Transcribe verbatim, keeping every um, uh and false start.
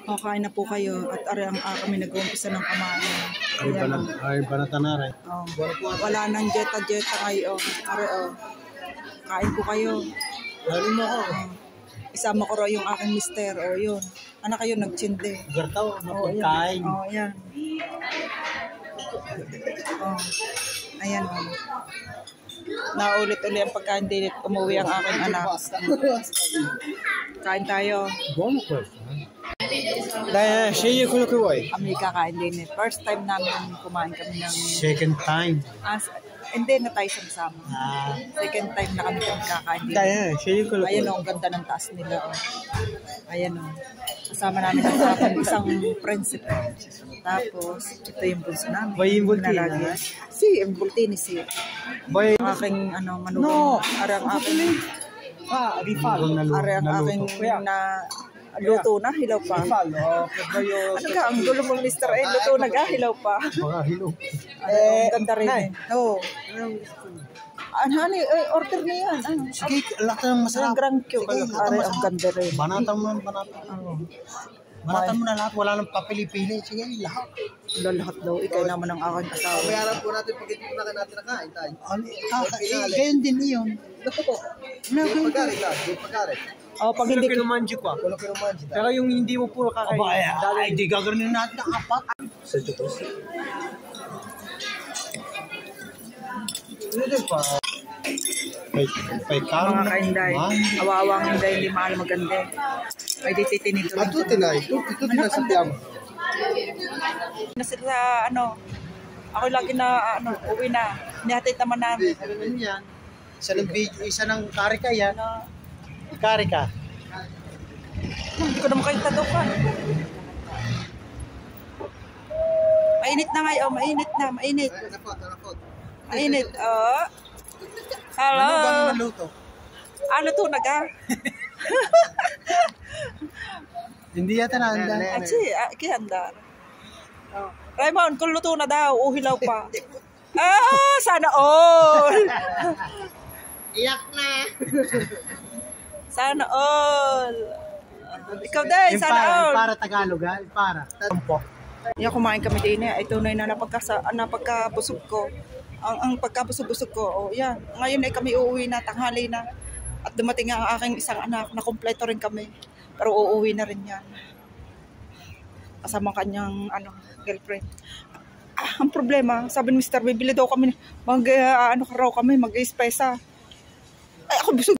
O, kain na po kayo at ari ang uh, kami nag-uumpisa ng kamain. Ay, banat, ay banatanare. Oh. Wala nang jeta-jeta ngayon. Ari o. Oh. Kain po kayo. Halin mo ako. Oh. Isama ko raw yung aking mister. O, oh, yun. Anak kayo nagtsinde. Gartaw, Oh, napagkain. O, oh, yan. Oh. Ayan o. Oh. Naulit-uli ang pagkain dilit. Umuwi ang aking anak. Kain tayo. Buwan ko. Dahil siya ko ko ay. Kami kakain din eh. First time namin kumain kami ng... Second time. As, hindi na tayo sama-sama. Ah. Second time na kami kami kakain din. Dahil siya ko ko. Ayan o, ang ganda ng taas nila. Oh. Ayan o. Kasama namin ang aking isang principal. Tapos, ito yung bunso namin. Bay yung bultini. Si, yung bultini si. Bay. Ang aking ano, manugang. No. Ari ang aking... Ah, rifal. Ari ang aking na... Luto na, hilaw pa. Ano ka, ang gulo mong mister eh, luto na ga, hilaw pa. Mga hilaw. Eh, ang ganda rin eh. Oo. Ano, honey, order na yan. Ano? Sige, lahat ng masarap. Ang grand Q. Ari, ang ganda rin. Banatan mo, banatan. Banatan mo na lahat, wala nang papili-pili. Sige, lahat. Lahat daw, ikay naman ang aking asawa. Bayaran po natin pag hindi po na natin nakain tayo. Eh, gayon din iyon. Pagkarit lang, pagkarit. Oh, pag hindi ko Kinumanji ko. Wala kinumanji tayo. Pero yung hindi mo puro kakain. Aba, ay, di gagawin natin ang apat. Sa tutos. Ano pa? Pay, pay mga kainday. Awawang hindi, hindi mahal maganda. Ay, di titinito lang. Ato tinay, ito tinay sa tiyama. Na sila, ano, ako lagi na, ano, uwi na. Nihatid naman namin. Ano yan? Isa ng video, isa ng karika yan. Ano, Karika. hindi ko naman kayo tadukan. Mainit na ngayon, mainit na, mainit. Napot, napot. Mainit, oh. Hello. Ano bang naluto? Ano to, naga? Hindi yata na handa. Achi, kihanda. Oh. Raymond, kung luto na daw, uhilaw pa. Ah, sana all. Iyak na. Sana all. Ikaw din, sana para, all. para Tagalog, ha? Para. Tampo. Yan, kumain kami din eh. Ito na yung napagkasa, napagkabusog ko. Ang, ang pagkabusog-busog ko, oh, yan. Ngayon ay kami uuwi na, tanghali na. At dumating ang aking isang anak, na kompleto rin kami. Pero uuwi na rin yan. Kasama kanyang ano, girlfriend. Ah, ang problema, sabi ni mister, bibili daw kami, mag, uh, ano ka raw kami, mag-espesa. Ay, ako busog.